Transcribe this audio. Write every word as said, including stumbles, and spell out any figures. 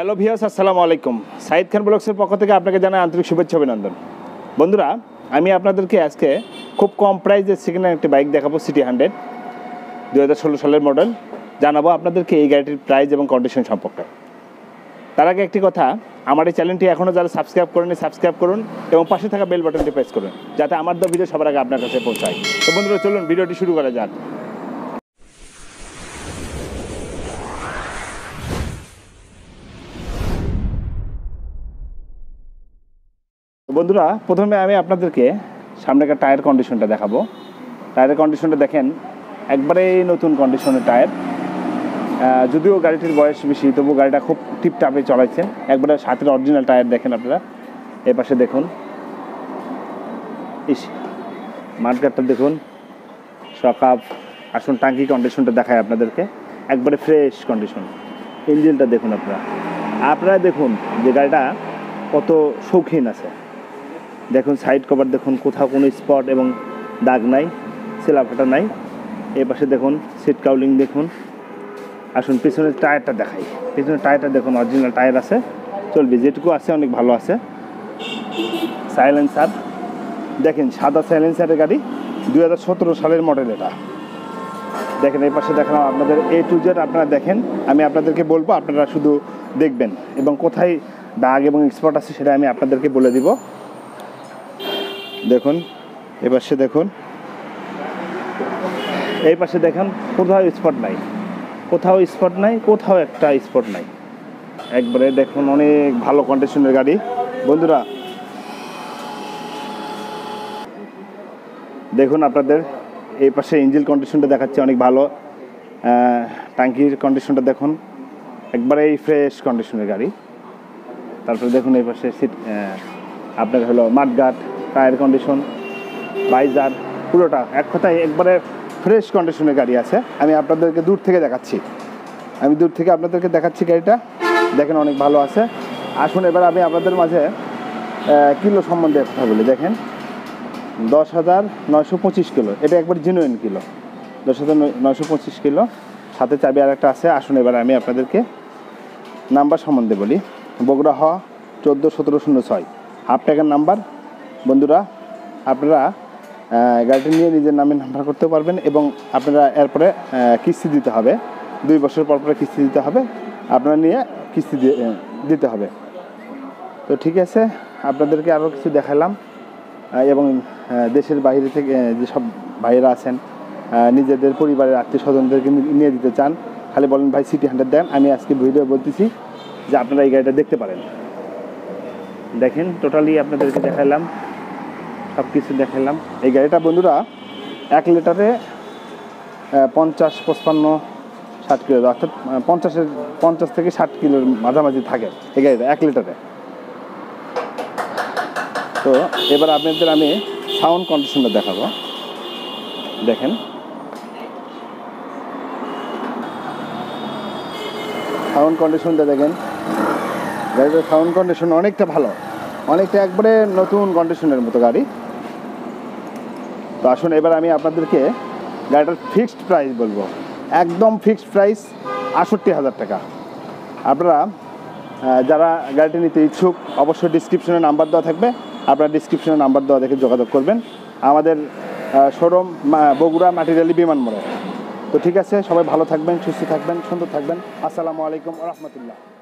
Hello viewers, আসসালামু আলাইকুম। সাইদ খান ব্লগসের পক্ষ থেকে আপনাকে জানাই আন্তরিক শুভেচ্ছা অভিনন্দন। বন্ধুরা, আমি আপনাদেরকে আজকে খুব কম প্রাইসে সেকেন্ড হ্যান্ড একটি বাইক দেখাবো, সিটি হান্ড্রেড দু হাজার ষোলো সালের মডেল। জানাবো আপনাদেরকে এই গাড়িটির প্রাইস এবং কন্ডিশন সম্পর্কে। তার আগে একটি কথা, আমার এই চ্যানেলটি এখনও যারা সাবস্ক্রাইব করেনি সাবস্ক্রাইব করুন এবং পাশে থাকা বেল বাটনটি প্রেস করুন, যাতে আমার দেওয়া ভিডিও সবার আগে আপনার কাছে পৌঁছায়। তো বন্ধুরা, চলুন ভিডিওটি শুরু করা যাক। বন্ধুরা, প্রথমে আমি আপনাদেরকে সামনেকার টায়ার কন্ডিশনটা দেখাবো। টায়ারের কন্ডিশনটা দেখেন, একবারে নতুন কন্ডিশনের টায়ার। যদিও গাড়িটির বয়স বেশি, তবু গাড়িটা খুব টিপটাপে চলাইছেন। একবারে সাথের অরিজিনাল টায়ার দেখেন আপনারা। এই পাশে দেখুন, ইস মাঠগাটটা দেখুন, সকাপ। আসুন টাঙ্কি কন্ডিশনটা দেখায় আপনাদেরকে, একবারে ফ্রেশ কন্ডিশন। ইঞ্জিনটা দেখুন আপনারা আপনারা দেখুন যে গাড়িটা কত শৌখিন আছে। দেখুন সাইড কভার দেখুন, কোথাও কোনো স্পট এবং দাগ নাই, সেলাফাটা নাই। এই পাশে দেখুন সিট কাউলিং দেখুন। আসুন পিছনের টায়ারটা দেখাই। পিছনের টায়ারটা দেখুন, অরিজিনাল টায়ার আছে, চলবে, যেটুকু আছে অনেক ভালো আছে। সাইলেন্সার দেখেন, সাদা সাইলেন্সারের গাড়ি, দুই হাজার সতেরো সালের মডেল এটা। দেখেন এই পাশে দেখালাম আপনাদের এ টু জেড। আপনারা দেখেন, আমি আপনাদেরকে বলবো, আপনারা শুধু দেখবেন এবং কোথায় দাগ এবং স্পট আছে সেটা আমি আপনাদেরকে বলে দিব। দেখুন এই পাশে দেখুন, এই পাশে দেখেন, কোথাও স্পট নাই, কোথাও স্পট নাই, কোথাও একটা স্পট নাই। একবারে দেখুন অনেক ভালো কন্ডিশনের গাড়ি। বন্ধুরা দেখুন, আপনাদের এই পাশে ইঞ্জিন কন্ডিশনটা দেখাচ্ছে অনেক ভালো। ট্যাঙ্কির কন্ডিশনটা দেখুন, একবারে ফ্রেশ কন্ডিশনের গাড়ি। তারপরে দেখুন এই পাশে সিট, আপনার হলো মাঠগাট, টায়ার কন্ডিশন, বাইজার, পুরোটা এক কথায় একবারে ফ্রেশ কন্ডিশনের গাড়ি আছে। আমি আপনাদেরকে দূর থেকে দেখাচ্ছি, আমি দূর থেকে আপনাদেরকে দেখাচ্ছি গাড়িটা। দেখেন অনেক ভালো আছে। আসুন এবার আমি আপনাদের মাঝে কিলো সম্বন্ধে কথা বলি। দেখেন দশ হাজার নয়শো পঁচিশ কিলো, এটা একবার জেনুইন কিলো। দশ হাজার নয়শো পঁচিশ কিলো, সাথে চাবি আর একটা আছে। আসুন এবার আমি আপনাদেরকে নাম্বার সম্বন্ধে বলি। বগুড়া হ চোদ্দো সতেরো শূন্য ছয়, হাফ টাকার নাম্বার। বন্ধুরা, আপনারা গাড়িটি নিয়ে নিজের নামে নাম্বার করতে পারবেন এবং আপনারা এরপরে কিস্তি দিতে হবে। দুই বছর পর পরে কিস্তি দিতে হবে, আপনারা নিয়ে কিস্তি দিতে হবে। তো ঠিক আছে, আপনাদেরকে আরও কিছু দেখালাম। এবং দেশের বাইরে থেকে যেসব ভাইয়েরা আছেন, নিজেদের পরিবারের আত্মীয় স্বজনদেরকে নিয়ে দিতে চান, খালি বলেন ভাই সিটি হান্ড্রেড দেন। আমি আজকে ভিডিও বলতেছি যে আপনারা এই গাড়িটা দেখতে পারেন। দেখেন টোটালি আপনাদেরকে দেখালাম, সব কিছু দেখালাম। এই গাড়িটা বন্ধুরা এক লিটারে পঞ্চাশ পঁচপান্ন ষাট কিলো, অর্থাৎ পঞ্চাশের পঞ্চাশ থেকে ষাট কিলোর মাঝামাঝি থাকে এই গাড়িটা এক লিটারে। তো এবার আপনাদের আমি সাউন্ড কন্ডিশনটা দেখাবো। দেখেন সাউন্ড কন্ডিশনটা দেখেন, গাড়িটার সাউন্ড কন্ডিশন অনেকটা ভালো, অনেকটা একবারে নতুন কন্ডিশনের মতো গাড়ি। তো আসুন এবার আমি আপনাদেরকে গাড়িটার ফিক্সড প্রাইস বলবো। একদম ফিক্সড প্রাইস আটষট্টি হাজার টাকা। আপনারা যারা গাড়িটি নিতে ইচ্ছুক, অবশ্যই ডিসক্রিপশনে নাম্বার দেওয়া থাকবে, আপনারা ডিসক্রিপশনে নাম্বার দেওয়া দেখে যোগাযোগ করবেন। আমাদের শোরুম বগুড়া মাটিরালি বিমান মোড়ে। তো ঠিক আছে, সবাই ভালো থাকবেন, সুস্থ থাকবেন, সুন্দর থাকবেন। আসসালামু আলাইকুম ওয়া রাহমাতুল্লাহ।